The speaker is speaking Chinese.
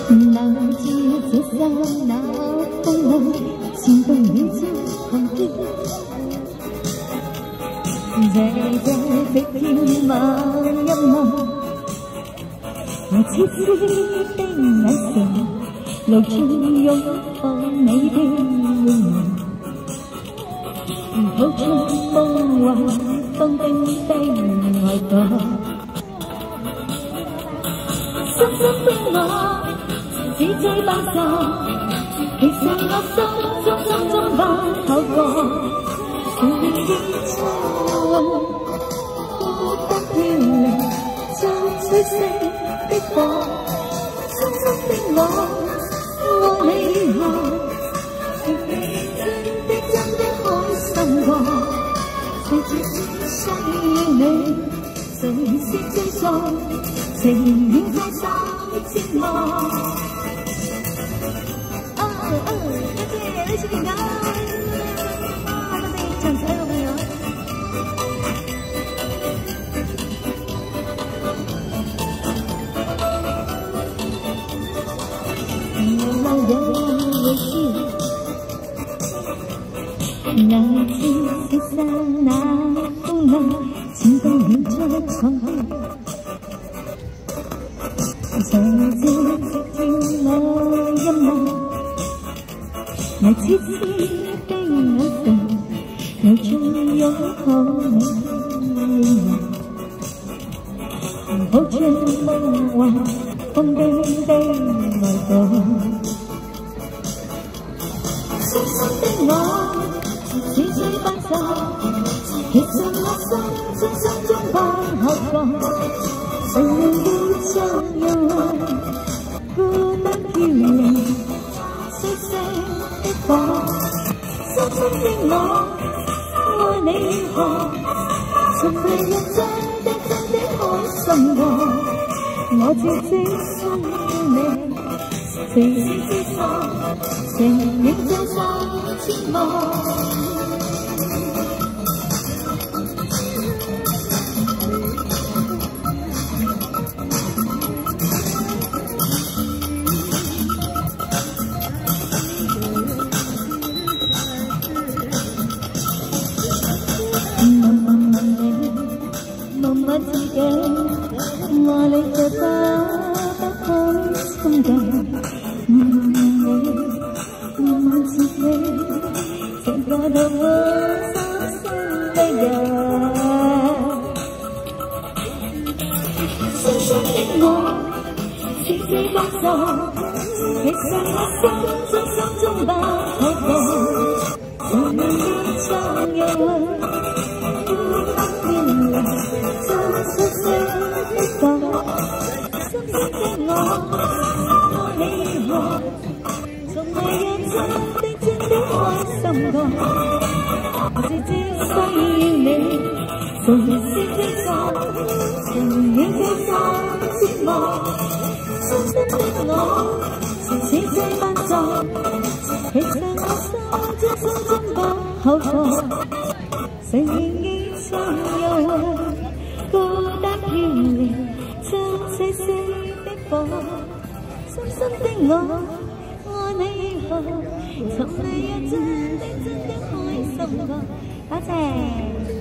那季节上那风浪，心动你就狂飞。在这飞天望一望，我痴痴的眼神，露出擁抱你的願望。抱出夢幻凍冰的愛火，深深的我只追不散，其實我心中不透過，誰的初吻孤單飄零，像吹熄的火，深深的我愛你何？誰需要你？誰是追溯？情願再受折磨。謝謝你啊！多謝長仔嘅朋友。我有微笑。那天雪山那風浪，情動了在床邊，在這天我一望，那痴痴的眼神，流出擁抱你容，抱着夢幻風冰的愛火，深深的我。只追不散，其實我心中不渴望，誰要將憂鬱孤單飄零，碎石的火，深深的我愛你何？從未有真的開心過，我只需要你，隨時接受，情願再受折磨。自己愛你就不開心嘅，慢慢自己成個到我傷心的人。深深的我似知不受，其實我心中不可過，誰能要將憂鬱孤單飄零。碎石的火，深深的我愛你何？從未有真的開心過，我只需要你，隨時接受，情願接受折磨。深深的我似追不着，其實我心中不可過，誰願意將憂鬱孤單飄零，像細細的火，深深的我愛你何？從未有真的開心過。多謝。